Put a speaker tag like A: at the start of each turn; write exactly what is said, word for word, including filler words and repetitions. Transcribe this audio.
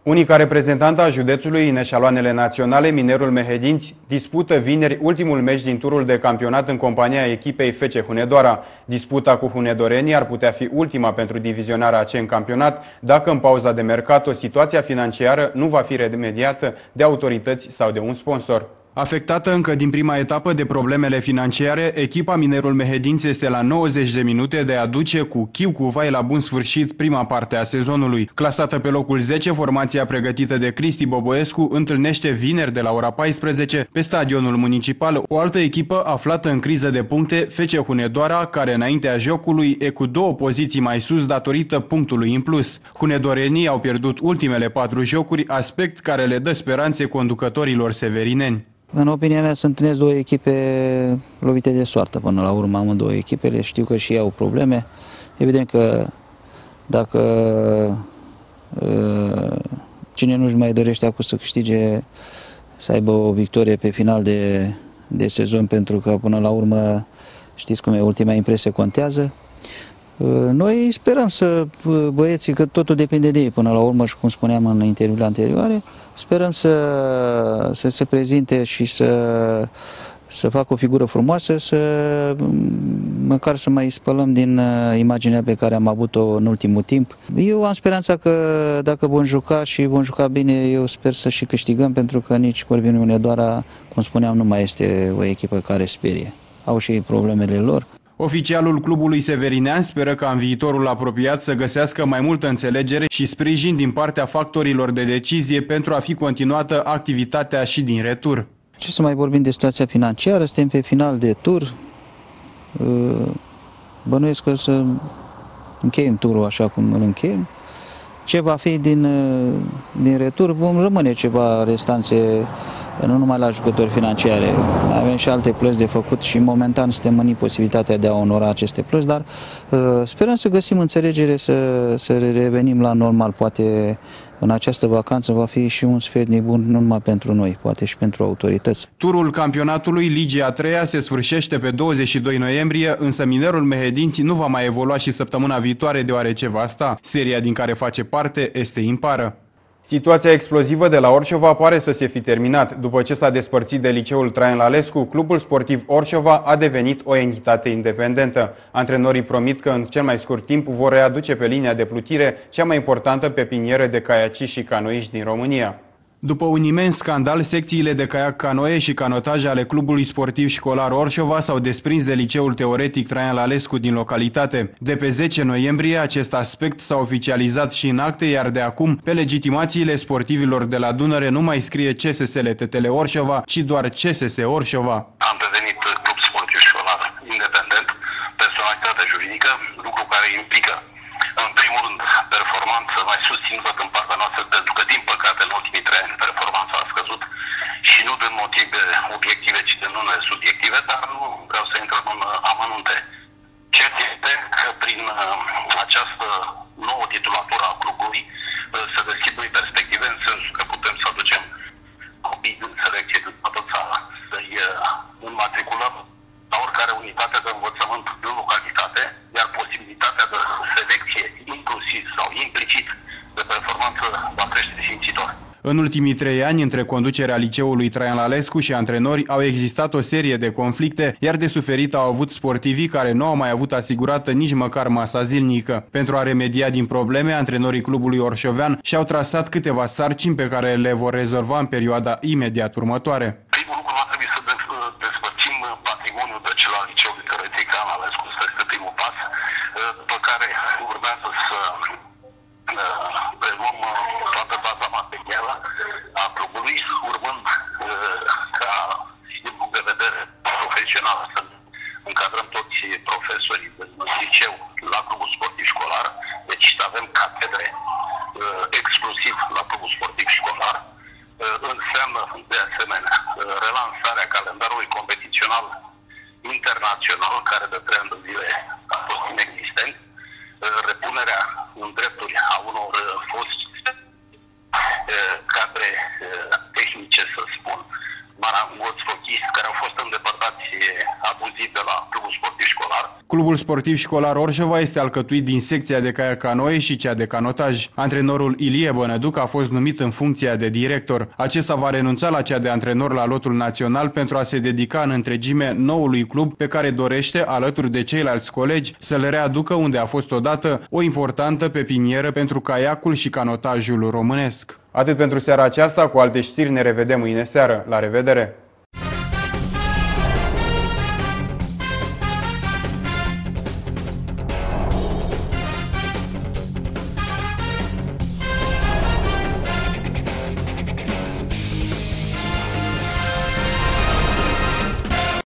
A: Unica reprezentantă a județului în eșaloanele naționale, Minerul Mehedinți, dispută vineri ultimul meci din turul de campionat în compania echipei F C Hunedoara. Disputa cu hunedorenii ar putea fi ultima pentru divizionarea A C în campionat, dacă în pauza de mercato situația financiară nu va fi remediată de autorități sau de un sponsor. Afectată încă din prima etapă de problemele financiare, echipa Minerul Mehedinți este la nouăzeci de minute de a duce cu chiu cu vai la bun sfârșit prima parte a sezonului. Clasată pe locul zece, formația pregătită de Cristi Boboescu întâlnește vineri de la ora paisprezece pe stadionul municipal o altă echipă aflată în criză de puncte, F C Hunedoara, care înaintea jocului e cu două poziții mai sus datorită punctului în plus. Hunedorenii au pierdut ultimele patru jocuri, aspect care le dă speranțe conducătorilor severineni.
B: În opinia mea se întâlnesc două echipe lovite de soartă până la urmă, amândouă echipele. Știu că și ei au probleme. Evident că dacă uh, cine nu-și mai dorește acum să câștige, să aibă o victorie pe final de, de sezon, pentru că până la urmă știți cum e, ultima impresie contează. Noi sperăm să, băieții, că totul depinde de ei până la urmă și cum spuneam în interviurile anterioare, sperăm să, să se prezinte și să, să facă o figură frumoasă, să măcar să mai spălăm din imaginea pe care am avut-o în ultimul timp. Eu am speranța că dacă vom juca și vom juca bine, eu sper să și câștigăm, pentru că nici Corvinul Hunedoara, cum spuneam, nu mai este o echipă care sperie. Au și problemele lor.
A: Oficialul clubului severinean speră ca în viitorul apropiat să găsească mai multă înțelegere și sprijin din partea factorilor de decizie pentru a fi continuată activitatea și din retur.
B: Ce să mai vorbim de situația financiară, suntem pe final de tur. Bănuiesc că să încheiem turul așa cum îl încheiem. Ce va fi din, din retur, vom rămâne ceva restanțe, nu numai la jucători financiare. Avem și alte plăți de făcut și momentan suntem în imposibilitatea de a onora aceste plăți, dar uh, sperăm să găsim înțelegere, să, să revenim la normal. Poate în această vacanță va fi și un sfert bun, nu numai pentru noi, poate și pentru autorități.
A: Turul campionatului Ligii a treia se sfârșește pe douăzeci și doi noiembrie, însă Minerul Mehedinți nu va mai evolua și săptămâna viitoare, deoarece va sta. Seria din care face parte este impară. Situația explozivă de la Orșova pare să se fi terminat. După ce s-a despărțit de liceul Traian Lalescu, clubul sportiv Orșova a devenit o entitate independentă. Antrenorii promit că în cel mai scurt timp vor readuce pe linia de plutire cea mai importantă pepinieră de caiaciști și canoiști din România. După un imens scandal, secțiile de caiac canoe și canotaj ale clubului sportiv școlar Orșova s-au desprins de liceul teoretic Traian Lalescu din localitate. De pe zece noiembrie, acest aspect s-a oficializat și în acte, iar de acum, pe legitimațiile sportivilor de la Dunăre nu mai scrie C S S L T T L Orșova, ci doar C S S Orșova.
C: Am devenit club sportiv școlar independent, personalitate juridică, lucru care implică, în primul rând, performanță mai susținută în partea noastră, pentru că, din păcate, în ultimii trei ani, performanța a scăzut și nu din motive obiective, ci din unele subiective, dar nu vreau să intru în amănunte. Cert este că prin această nouă titulatură a clubului se deschid noi perspective, în sensul că putem să aducem copii din selecție din toată țara, să-i înmatriculăm la oricare unitate de învățământ din localitate, iar posibilitatea de selecție, inclusiv sau implicit, de performanță va crește simțitor.
A: În ultimii trei ani, între conducerea liceului Traian Lalescu și antrenori, au existat o serie de conflicte, iar de suferit au avut sportivii care nu au mai avut asigurată nici măcar masa zilnică. Pentru a remedia din probleme, antrenorii clubului orșovean și-au trasat câteva sarcini pe care le vor rezolva în perioada imediat următoare.
C: Primul lucru va trebui să despărțim patrimoniul de cel al liceului teoretic Traian Lalescu, ăsta este primul pas, după care urmează să preluăm toată baza materială a clubului, urmând ca, din punct de vedere profesional, să încadrăm toți profesorii din liceu la clubul sportiv școlar, deci să avem catedre exclusiv la clubul sportiv școlar. Înseamnă, de asemenea, relansarea calendarului competițional internațional, care de trei ani de zile a fost inexistent, repunerea în drepturi a unor foști cadre tehnice, să spun, marangoți, fochiști, care au fost îndepărtați abuziv de la clubul sportiv școlar.
A: Clubul sportiv școlar Orșova este alcătuit din secția de caiac-canoe și cea de canotaj. Antrenorul Ilie Bănăduc a fost numit în funcția de director. Acesta va renunța la cea de antrenor la lotul național pentru a se dedica în întregime noului club pe care dorește, alături de ceilalți colegi, să le readucă unde a fost odată o importantă pepinieră pentru caiacul și canotajul românesc. Atât pentru seara aceasta, cu alte știri ne revedem mâine seară. La revedere!